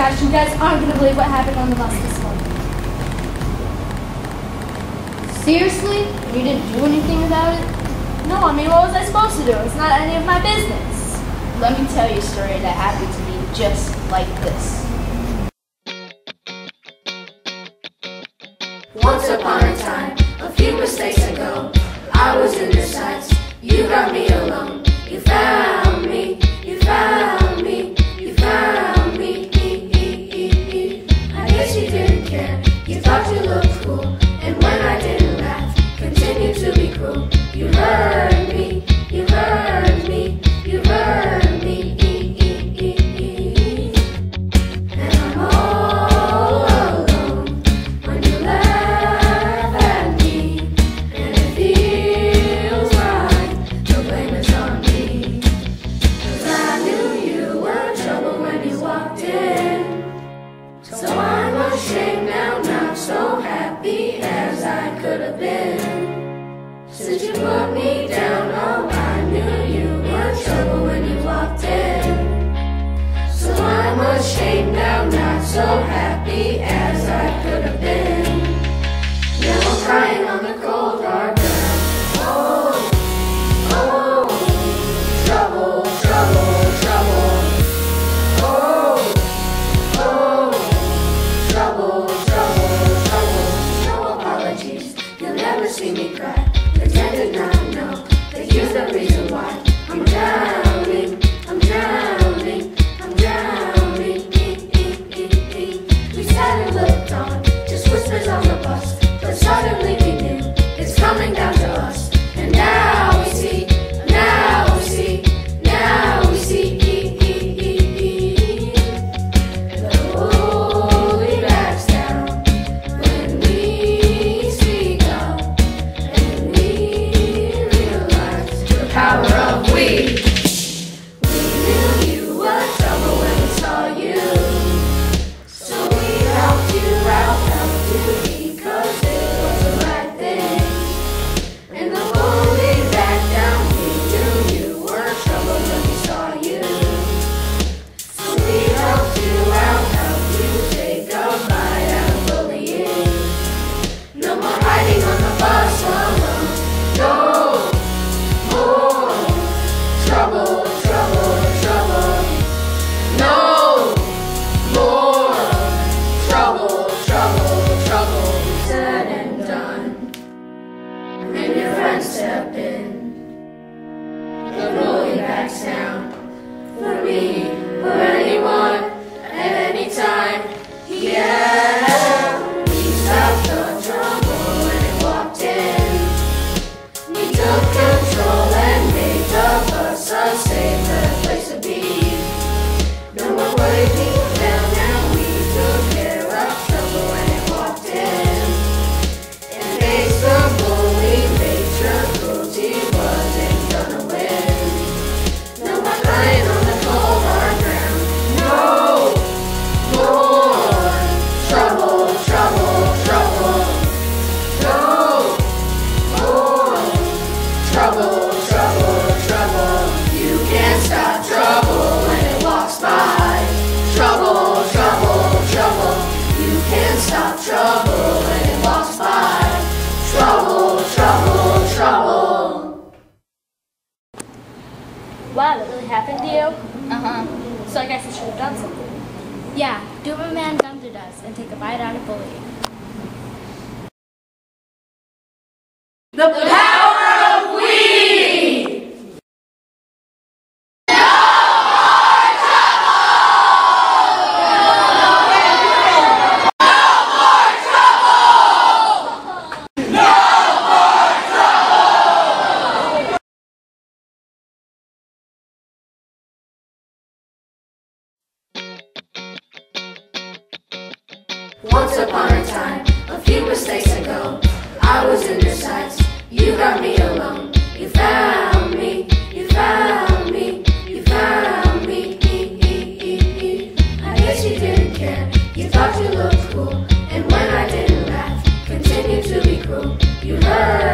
gosh, you guys aren't gonna believe what happened on the bus this morning. Seriously? You didn't do anything about it? No, I mean, what was I supposed to do? It's not any of my business. Let me tell you a story that happened to me just like this. Once upon a time, a few mistakes ago, I was in your sights. You got me alone. You found me. You found me. You found me. I guess you didn't care. You thought you looked cool. And when I didn't laugh, continued to be cruel. You heard me. You heard me. You heard me. And I'm all alone when you laugh at me. And it feels like the blame is on me. 'Cause I knew you were trouble when you walked in. So I'm ashamed now, not so happy as I could have been. Since you put me down, oh, I knew you were trouble when you walked in. So I'm ashamed now, not so happy as I could have been. Now I'm crying on the cold hard ground. Oh, oh, trouble, trouble, trouble. Oh, oh, trouble, trouble, trouble. No apologies, you'll never see me cry. Pretend to not know that you're the reason why I'm drowning, I'm drowning, I'm drowning. We sat and looked on, just whispers on the bus, but suddenly we knew it's coming down to us. And now we see, now we see, now we see. The holy backs down when we speak up, and we realize the power of we. We knew you were trouble when we saw you, so we helped you out, helped you because it was the right thing. And the holy back down, we knew you were trouble when we saw you, so we helped you out, helped you take a bite out of bullying. No more hiding on the bus alone. No more trouble, trouble, trouble. No more trouble, trouble, trouble. Said and done, and your friends step in. The bully backs down for me, for anyone, at any time. Yeah, we stopped the trouble when it walked in. We took control and made the bus a safer place to be. No more putting people down, now we took care of trouble when it walked in. And faced the bully, made sure cruelty wasn't gonna win. No more crying on the cold hard ground. No more trouble, trouble, trouble. No more trouble, trouble, trouble. You can't stop trouble when it walks by. Trouble, trouble, trouble. You can't stop trouble when it walks by. Trouble, trouble, trouble. Wow, that really happened to you? Uh-huh. So I guess I should have done something. Yeah, do what man Gunther does and take a bite out of bullying. The power of we! Once upon a time, a few mistakes ago, I was in your sights. You got me alone. You found me. You found me. You found me. I guess you didn't care. You thought you looked cool. And when I didn't laugh, continued to be cruel. You heard